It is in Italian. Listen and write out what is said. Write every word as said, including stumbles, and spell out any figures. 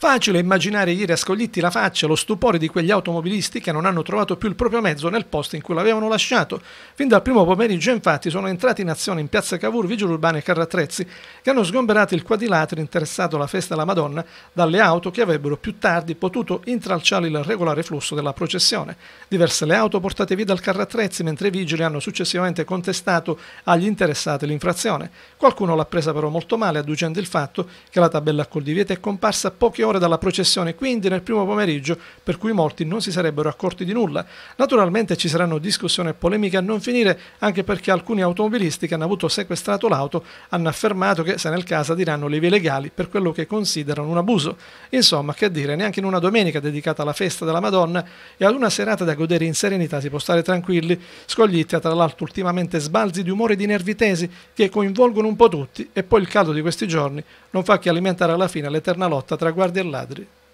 Facile immaginare ieri a Scoglitti la faccia, lo stupore di quegli automobilisti che non hanno trovato più il proprio mezzo nel posto in cui l'avevano lasciato. Fin dal primo pomeriggio, infatti, sono entrati in azione in piazza Cavour vigili urbani e carri attrezzi che hanno sgomberato il quadrilatero interessato alla festa della Madonna dalle auto che avrebbero più tardi potuto intralciare il regolare flusso della processione. Diverse le auto portate via dal carro attrezzi, mentre i vigili hanno successivamente contestato agli interessati l'infrazione. Qualcuno l'ha presa però molto male, adducendo il fatto che la tabella col divieto è comparsa poche ore dalla processione, quindi nel primo pomeriggio, per cui molti non si sarebbero accorti di nulla. Naturalmente ci saranno discussioni e polemiche a non finire, anche perché alcuni automobilisti che hanno avuto sequestrato l'auto hanno affermato che, se nel caso, diranno le vie legali per quello che considerano un abuso. Insomma, che dire, neanche in una domenica dedicata alla festa della Madonna e ad una serata da godere in serenità si può stare tranquilli. Scoglitti ha tra l'altro ultimamente sbalzi di umore e di nervi tesi che coinvolgono un po' tutti, e poi il caldo di questi giorni non fa che alimentare alla fine l'eterna lotta tra guardie e ladri.